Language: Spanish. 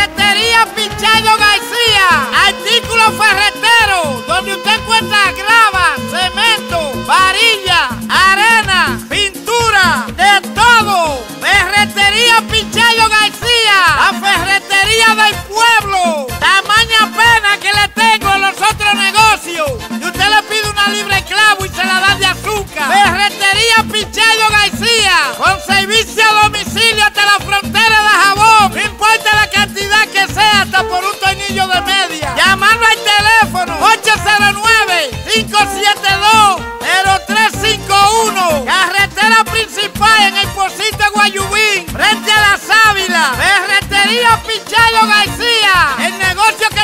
Ferretería Pichardo García. Artículos ferreteros, donde usted encuentra grava, cemento, varilla, arena, pintura, de todo. Ferretería Pichardo García, la ferretería del pueblo. Tamaña pena que le tengo en los otros negocios. Y usted le pide una libre clavo y se la da de azúcar. Ferretería Pichardo García, con servicio a domicilio hasta la frontera de Jabón. No importa la cantidad que sea, hasta por un tornillo de media. Llamando al teléfono 809-572-0351. Carretera principal en el Pocito de Guayubín, frente a la Sábila. Ferretería Pichardo García, el negocio que